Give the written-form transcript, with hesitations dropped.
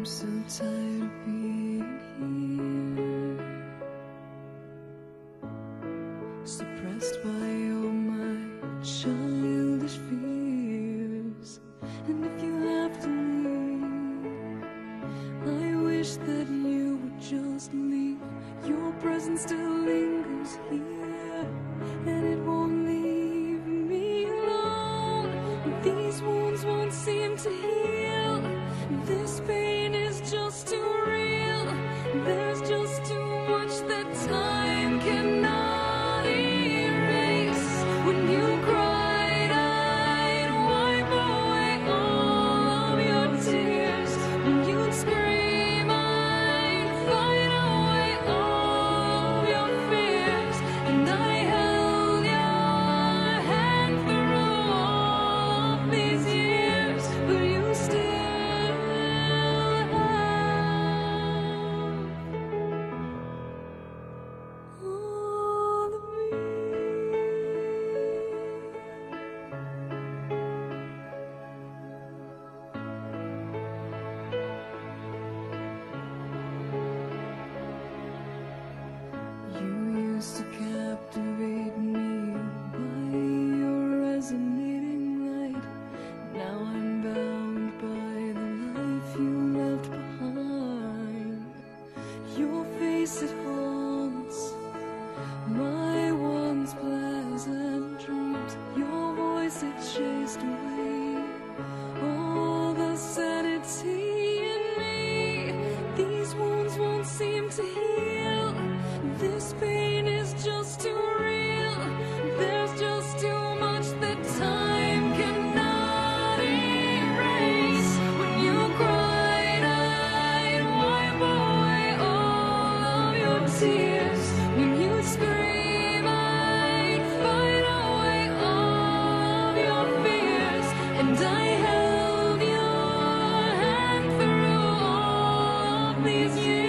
I'm so tired of being here, suppressed by all my childish fears. And if you have to leave, I wish that you would just leave. Your presence still lingers here, and it won't leave me alone. These wounds won't seem to heal. This pain is just too real. There's just too much that time cannot erase. When you cried, I'd wipe away all of your tears. When you'd scream, I'd fight away all of your fears. And I held your hand through all of these years, but you still to captivate me by your resonating light. Now I'm bound by the life you left behind. Your face, it haunts my once pleasant dreams. Your voice, it chased away all the sanity in me. These wounds won't seem to heal. This pain is just too real. There's just too much that time cannot erase. When you cried, I'd wipe away all of your tears. When you scream, I'd fight away all of your fears. And I held your hand through all of these years.